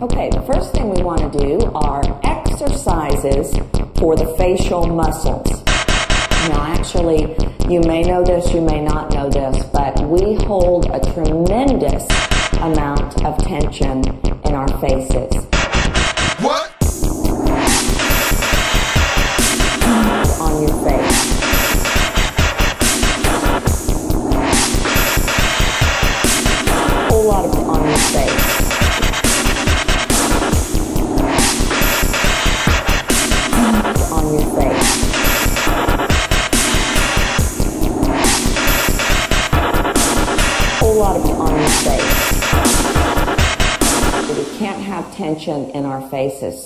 Okay, the first thing we want to do are exercises for the facial muscles. Now actually, you may know this, you may not know this, but we hold a tremendous amount of tension in our faces. What? On your face. A whole lot of it on your face. On your face. Whole lot of it on your face. We can't have tension in our faces.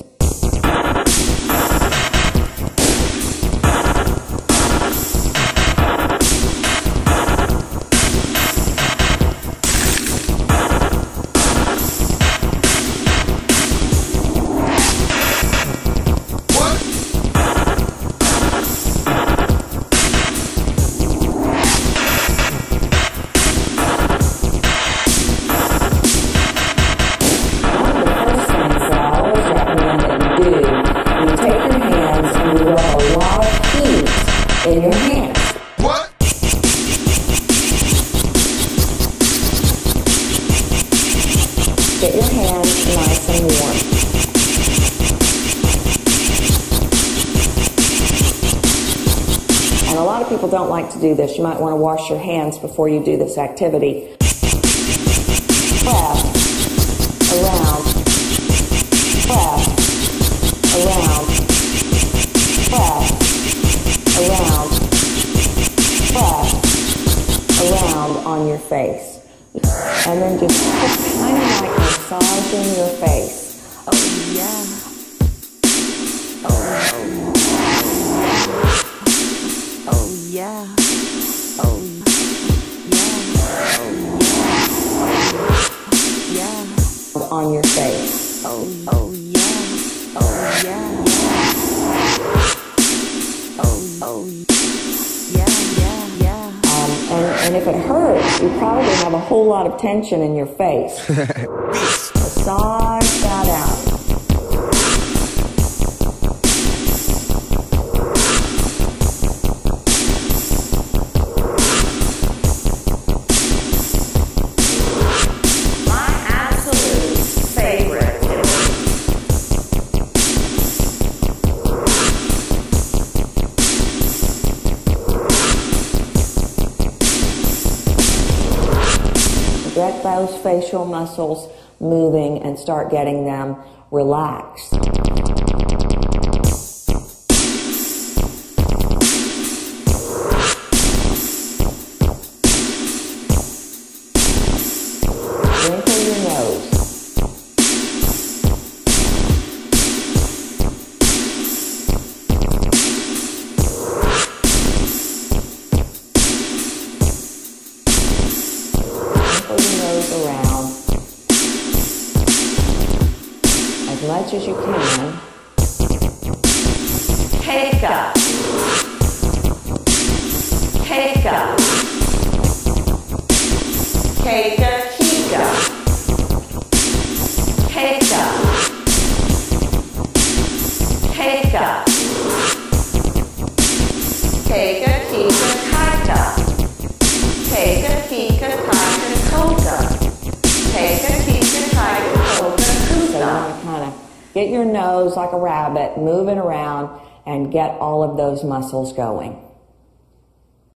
In your hands. What? Get your hands nice and warm. And a lot of people don't like to do this. You might want to wash your hands before you do this activity. Press around, press around, press around, press around on your face. And then just kind of like massaging your face. Oh yeah. Oh yeah. Oh yeah. On your face. Oh yeah. Oh yeah. Oh yeah. And if it hurts, you probably have a whole lot of tension in your face. Massage that out. My absolute favorite get those facial muscles moving and start getting them relaxed. Wrinkle your nose. Around as much as you can. Keika, keika, keika, kika, keika, keika, keika, kika, kaita, keika, kika, kaita, koka. So you want to kind of get your nose like a rabbit, moving around, and get all of those muscles going.